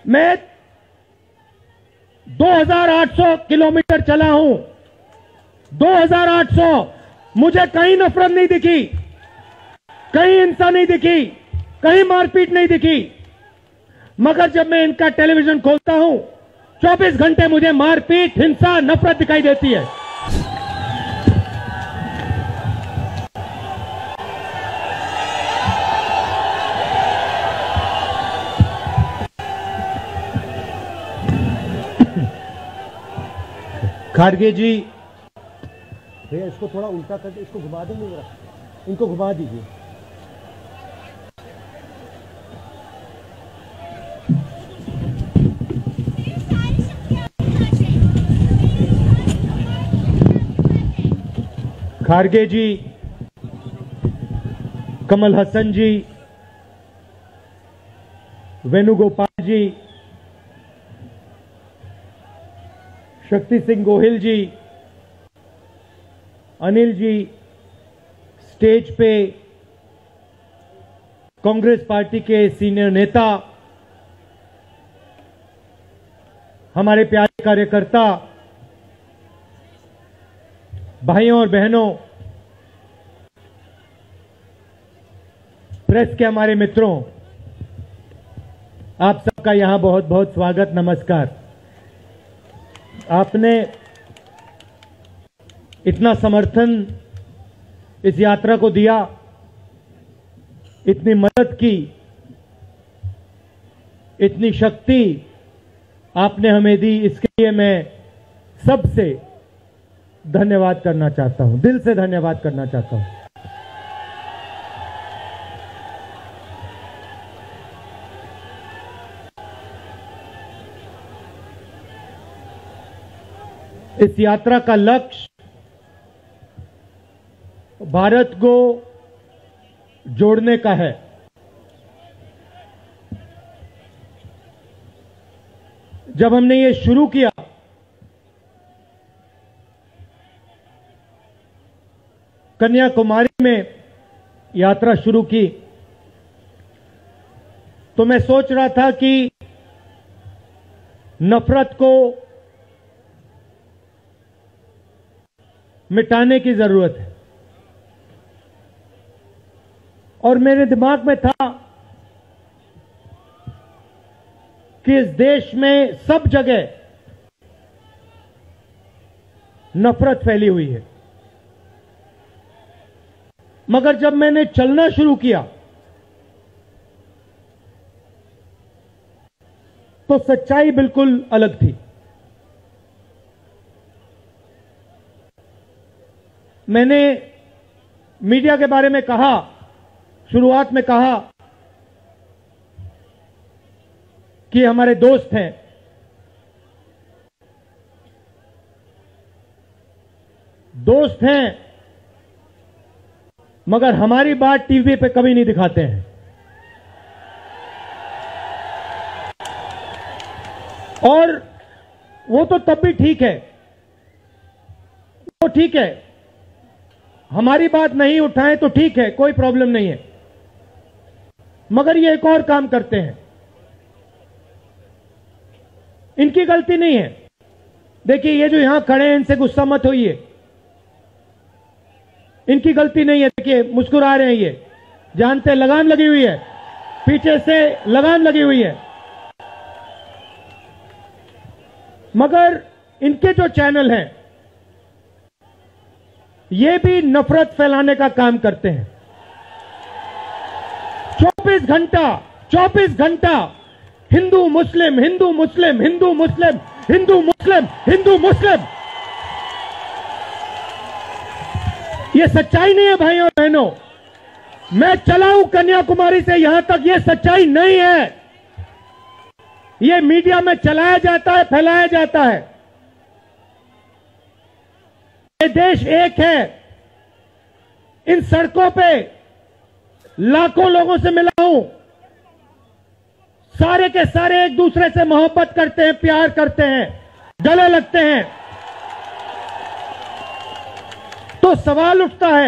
मैं 2800 किलोमीटर चला हूं, 2800। मुझे कहीं नफरत नहीं दिखी, कहीं हिंसा नहीं दिखी, कहीं मारपीट नहीं दिखी। मगर जब मैं इनका टेलीविजन खोलता हूं, 24 घंटे मुझे मारपीट, हिंसा, नफरत दिखाई देती है। खारगे जी, भैया इसको थोड़ा उल्टा करके इसको घुमा देंगे जरा, इनको घुमा दीजिए। खारगे जी, कमल हसन जी, वेणुगोपाल जी, शक्ति सिंह गोहिल जी, अनिल जी, स्टेज पे कांग्रेस पार्टी के सीनियर नेता, हमारे प्यारे कार्यकर्ता, भाइयों और बहनों, प्रेस के हमारे मित्रों, आप सबका यहां बहुत बहुत स्वागत, नमस्कार। आपने इतना समर्थन इस यात्रा को दिया, इतनी मदद की, इतनी शक्ति आपने हमें दी, इसके लिए मैं सबसे धन्यवाद करना चाहता हूं, दिल से धन्यवाद करना चाहता हूं। इस यात्रा का लक्ष्य भारत को जोड़ने का है। जब हमने ये शुरू किया, कन्याकुमारी में यात्रा शुरू की, तो मैं सोच रहा था कि नफरत को मिटाने की जरूरत है। और मेरे दिमाग में था कि इस देश में सब जगह नफरत फैली हुई है। मगर जब मैंने चलना शुरू किया तो सच्चाई बिल्कुल अलग थी। मैंने मीडिया के बारे में कहा, शुरुआत में कहा कि हमारे दोस्त हैं, दोस्त हैं, मगर हमारी बात टीवी पे कभी नहीं दिखाते हैं। और वो तो तब भी ठीक है, वो ठीक है, हमारी बात नहीं उठाएं तो ठीक है, कोई प्रॉब्लम नहीं है। मगर ये एक और काम करते हैं, इनकी गलती नहीं है। देखिए, ये जो यहां खड़े हैं, इनसे गुस्सा मत होइए, इनकी गलती नहीं है। देखिए, मुस्कुरा रहे हैं, ये जानते हैं लगाम लगी हुई है, पीछे से लगाम लगी हुई है। मगर इनके जो चैनल हैं, ये भी नफरत फैलाने का काम करते हैं। 24 घंटा हिंदू मुस्लिम, हिंदू मुस्लिम, हिंदू मुस्लिम, हिंदू मुस्लिम, हिंदू मुस्लिम। ये सच्चाई नहीं है भाइयों और बहनों। मैं चला हूं कन्याकुमारी से यहां तक, ये सच्चाई नहीं है। ये मीडिया में चलाया जाता है, फैलाया जाता है। ये देश एक है। इन सड़कों पे लाखों लोगों से मिला हूं, सारे के सारे एक दूसरे से मोहब्बत करते हैं, प्यार करते हैं, गले लगते हैं। तो सवाल उठता है,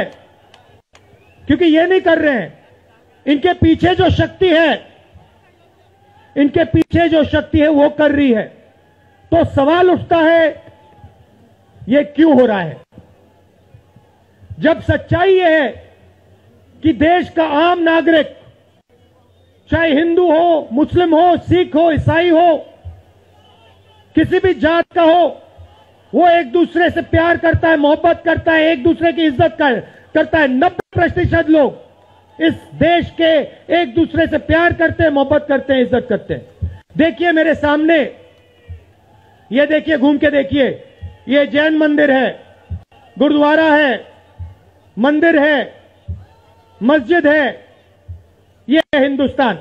क्योंकि ये नहीं कर रहे हैं, इनके पीछे जो शक्ति है इनके पीछे जो शक्ति है वो कर रही है। तो सवाल उठता है ये क्यों हो रहा है, जब सच्चाई ये है कि देश का आम नागरिक, चाहे हिंदू हो, मुस्लिम हो, सिख हो, ईसाई हो, किसी भी जात का हो, वो एक दूसरे से प्यार करता है, मोहब्बत करता है, एक दूसरे की इज्जत करता है। 90% लोग इस देश के एक दूसरे से प्यार करते हैं, मोहब्बत करते हैं, इज्जत करते हैं। देखिए मेरे सामने, ये देखिए, घूम के देखिए, ये जैन मंदिर है, गुरुद्वारा है, मंदिर है, मस्जिद है, ये है हिंदुस्तान।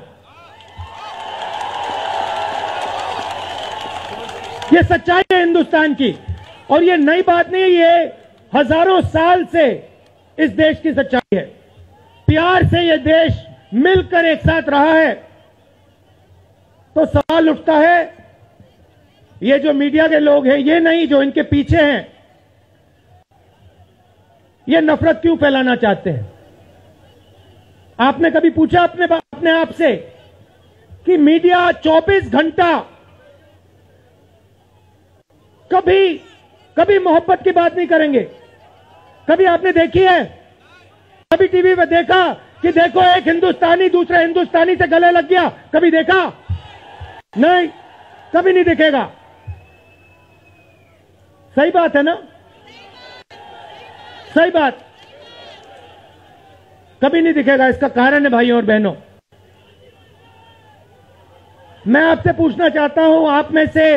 ये सच्चाई है हिंदुस्तान की, और ये नई बात नहीं है, ये हजारों साल से इस देश की सच्चाई है। प्यार से ये देश मिलकर एक साथ रहा है। तो सवाल उठता है, ये जो मीडिया के लोग हैं, ये नहीं, जो इनके पीछे हैं, ये नफरत क्यों फैलाना चाहते हैं? आपने कभी पूछा अपने आप से कि मीडिया 24 घंटा कभी मोहब्बत की बात नहीं करेंगे? कभी आपने देखी है? कभी टीवी पे देखा कि देखो एक हिंदुस्तानी दूसरे हिंदुस्तानी से गले लग गया? कभी देखा? नहीं, कभी नहीं दिखेगा। सही बात है ना? सही बात, कभी नहीं दिखेगा। इसका कारण है भाइयों और बहनों, मैं आपसे पूछना चाहता हूं, आप में से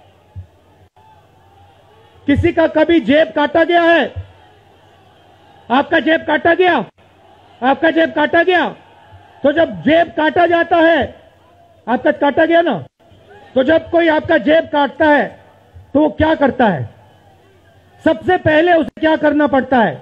किसी का कभी जेब काटा गया है? आपका जेब काटा गया? आपका जेब काटा गया? तो जब जेब काटा जाता है, आपका काटा गया ना, तो जब कोई आपका जेब काटता है तो वो क्या करता है? सबसे पहले उसे क्या करना पड़ता है?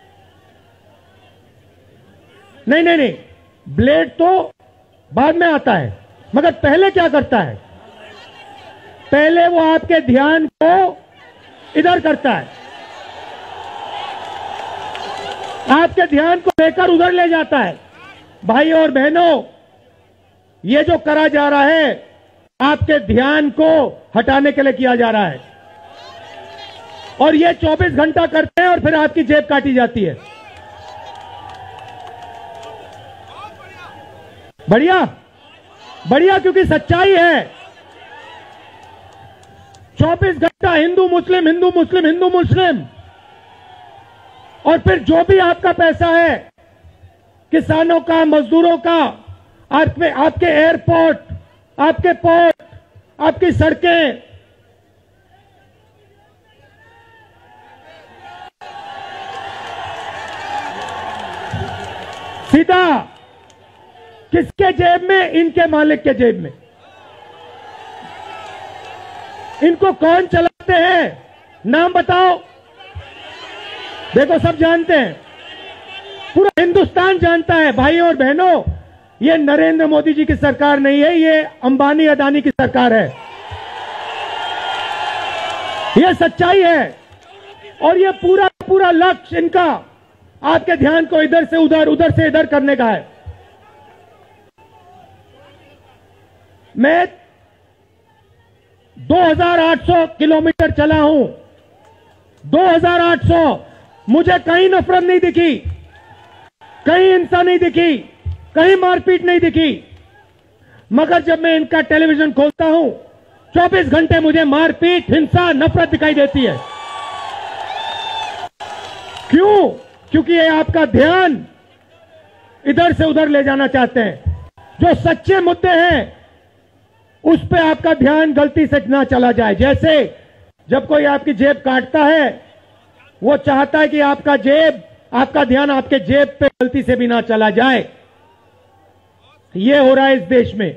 नहीं, ब्लेड तो बाद में आता है, मगर पहले क्या करता है? पहले वो आपके ध्यान को इधर करता है, आपके ध्यान को लेकर उधर ले जाता है। भाइयों और बहनों, ये जो करा जा रहा है, आपके ध्यान को हटाने के लिए किया जा रहा है, और ये 24 घंटा करते हैं और फिर आपकी जेब काटी जाती है। बढ़िया, बढ़िया, क्योंकि सच्चाई है। 24 घंटा हिंदू मुस्लिम, हिंदू मुस्लिम, हिंदू मुस्लिम, और फिर जो भी आपका पैसा है, किसानों का, मजदूरों का, आपके एयरपोर्ट, आपके पोर्ट, आपकी सड़कें, सीधा किसके जेब में? इनके मालिक के जेब में। इनको कौन चलाते हैं? नाम बताओ। देखो, सब जानते हैं, पूरा हिंदुस्तान जानता है। भाइयों और बहनों, ये नरेंद्र मोदी जी की सरकार नहीं है, ये अंबानी अदानी की सरकार है। ये सच्चाई है, और ये पूरा लक्ष्य इनका आपके ध्यान को इधर से उधर, उधर से इधर करने का है। मैं 2800 किलोमीटर चला हूं, 2800, मुझे कहीं नफरत नहीं दिखी, कहीं हिंसा नहीं दिखी, कहीं मारपीट नहीं दिखी। मगर जब मैं इनका टेलीविजन खोलता हूं, 24 घंटे मुझे मारपीट, हिंसा, नफरत दिखाई देती है। क्यों? क्योंकि ये आपका ध्यान इधर से उधर ले जाना चाहते हैं। जो सच्चे मुद्दे हैं उस पे आपका ध्यान गलती से ना चला जाए। जैसे जब कोई आपकी जेब काटता है, वो चाहता है कि आपका ध्यान आपके जेब पे गलती से भी ना चला जाए। ये हो रहा है इस देश में।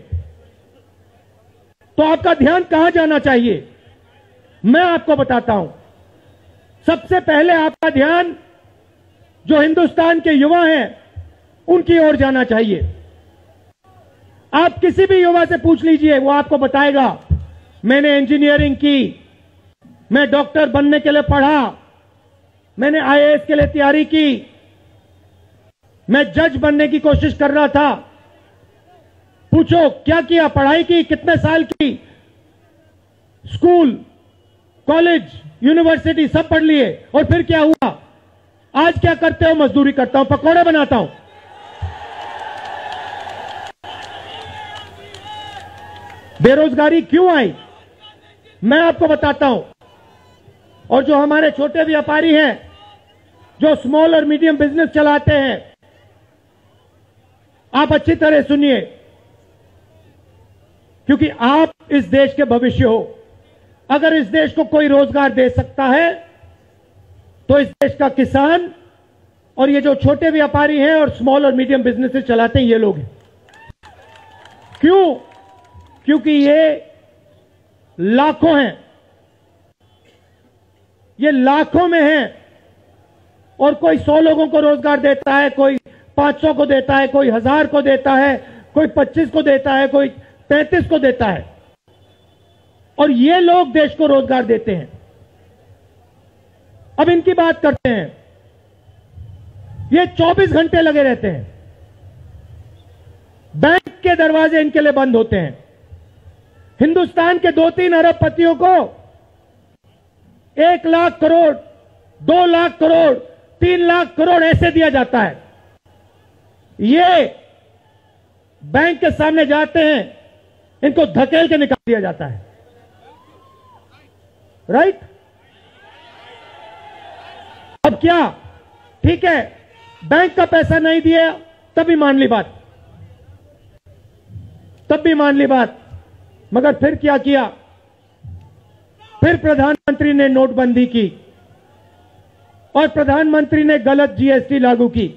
तो आपका ध्यान कहां जाना चाहिए? मैं आपको बताता हूं। सबसे पहले आपका ध्यान जो हिंदुस्तान के युवा हैं उनकी ओर जाना चाहिए। आप किसी भी युवा से पूछ लीजिए, वो आपको बताएगा, मैंने इंजीनियरिंग की, मैं डॉक्टर बनने के लिए पढ़ा, मैंने आईएएस के लिए तैयारी की, मैं जज बनने की कोशिश कर रहा था। पूछो क्या किया, पढ़ाई की, कितने साल की, स्कूल, कॉलेज, यूनिवर्सिटी सब पढ़ लिए, और फिर क्या हुआ? आज क्या करते हो? मजदूरी करता हूं, पकौड़े बनाता हूं। बेरोजगारी क्यों आई, मैं आपको बताता हूं। और जो हमारे छोटे व्यापारी हैं, जो स्मॉल और मीडियम बिजनेस चलाते हैं, आप अच्छी तरह सुनिए, क्योंकि आप इस देश के भविष्य हो। अगर इस देश को कोई रोजगार दे सकता है तो इस देश का किसान और ये जो छोटे व्यापारी हैं और स्मॉल और मीडियम बिजनेसेस चलाते हैं, ये लोग हैं। क्यों? क्योंकि ये लाखों हैं, ये लाखों में हैं, और कोई 100 लोगों को रोजगार देता है, कोई 500 को देता है, कोई 1000 को देता है, कोई 25 को देता है, कोई 35 को देता है, और ये लोग देश को रोजगार देते हैं। अब इनकी बात करते हैं। ये 24 घंटे लगे रहते हैं, बैंक के दरवाजे इनके लिए बंद होते हैं। हिंदुस्तान के 2-3 अरबपतियों को 1 लाख करोड़, 2 लाख करोड़, 3 लाख करोड़ ऐसे दिया जाता है। ये बैंक के सामने जाते हैं, इनको धकेल के निकाल दिया जाता है। राइट? अब क्या? ठीक है, बैंक का पैसा नहीं दिया तभी मान ली बात, तब भी मान ली बात, मगर फिर क्या किया? फिर प्रधानमंत्री ने नोटबंदी की और प्रधानमंत्री ने गलत जीएसटी लागू की।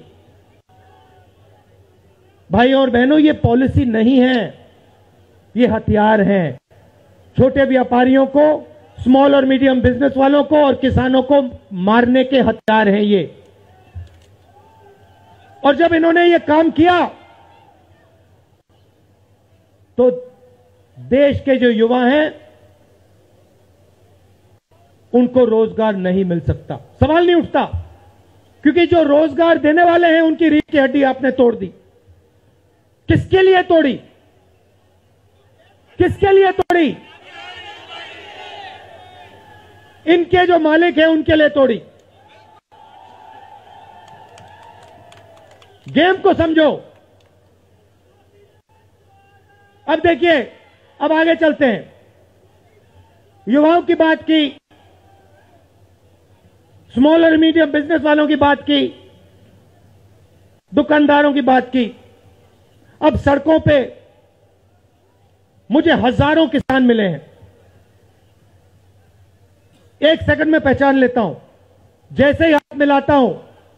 भाई और बहनों, ये पॉलिसी नहीं है, ये हथियार हैं। छोटे व्यापारियों को, स्मॉल और मीडियम बिजनेस वालों को और किसानों को मारने के हथियार हैं ये। और जब इन्होंने ये काम किया तो देश के जो युवा हैं उनको रोजगार नहीं मिल सकता, सवाल नहीं उठता, क्योंकि जो रोजगार देने वाले हैं उनकी रीढ़ की हड्डी आपने तोड़ दी। किसके लिए तोड़ी? किसके लिए तोड़ी? इनके जो मालिक हैं उनके लिए तोड़ी। गेम को समझो। अब देखिए, अब आगे चलते हैं। युवाओं की बात की, स्मॉल और मीडियम बिजनेस वालों की बात की, दुकानदारों की बात की। अब सड़कों पे मुझे हजारों किसान मिले हैं, एक सेकंड में पहचान लेता हूं, जैसे ही हाथ मिलाता हूं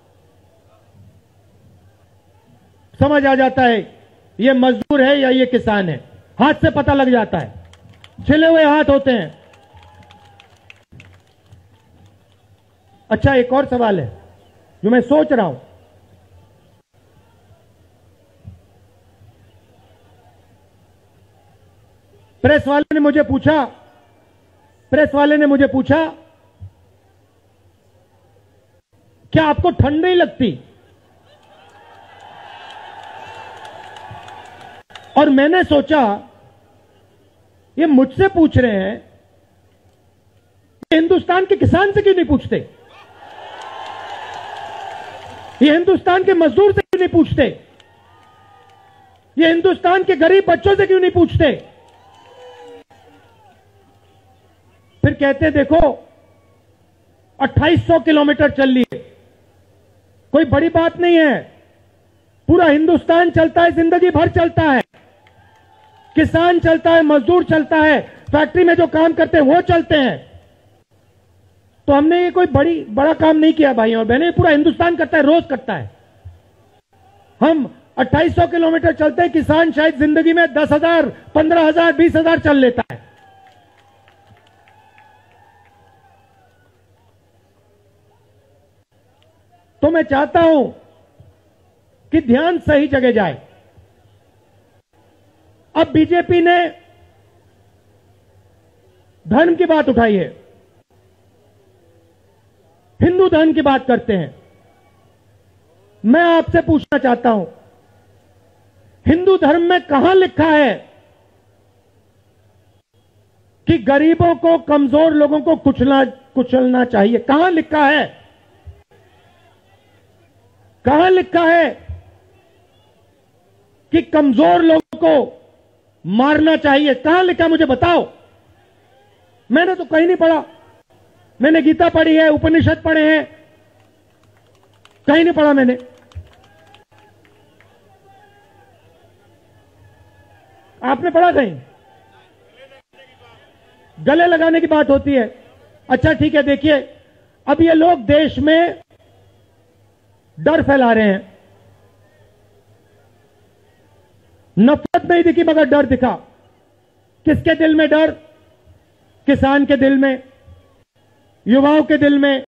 समझ आ जाता है ये मजदूर है या ये किसान है, हाथ से पता लग जाता है, छिले हुए हाथ होते हैं। अच्छा, एक और सवाल है जो मैं सोच रहा हूं। प्रेस वाले ने मुझे पूछा क्या आपको ठंड नहीं लगती? और मैंने सोचा ये मुझसे पूछ रहे हैं, हिंदुस्तान के किसान से क्यों नहीं पूछते? ये हिंदुस्तान के मजदूर से क्यों नहीं पूछते? ये हिंदुस्तान के गरीब बच्चों से क्यों नहीं पूछते? फिर कहते देखो 2800 किलोमीटर चल लिए, कोई बड़ी बात नहीं है, पूरा हिंदुस्तान चलता है, जिंदगी भर चलता है, किसान चलता है, मजदूर चलता है, फैक्ट्री में जो काम करते हैं वो चलते हैं। तो हमने ये कोई बड़ा काम नहीं किया भाई और बहनें, पूरा हिंदुस्तान करता है, रोज करता है। हम 2800 किलोमीटर चलते हैं, किसान शायद जिंदगी में 10,000, 15,000, 20,000 चल लेता है। तो मैं चाहता हूं कि ध्यान सही जगह जाए। अब बीजेपी ने धर्म की बात उठाई है, हिंदू धर्म की बात करते हैं। मैं आपसे पूछना चाहता हूं, हिंदू धर्म में कहां लिखा है कि गरीबों को, कमजोर लोगों को कुचलना चाहिए? कहां लिखा है? कहां लिखा है कि कमजोर लोगों को मारना चाहिए? कहां लिखा, मुझे बताओ। मैंने तो कहीं नहीं पढ़ा। मैंने गीता पढ़ी है, उपनिषद पढ़े हैं, कहीं नहीं पढ़ा मैंने। आपने पढ़ा कहीं? गले लगाने की बात होती है। अच्छा ठीक है, देखिए अब ये लोग देश में डर फैला रहे हैं। नफरत नहीं दिखी मगर डर दिखा। किसके दिल में डर? किसान के दिल में, युवाओं के दिल में,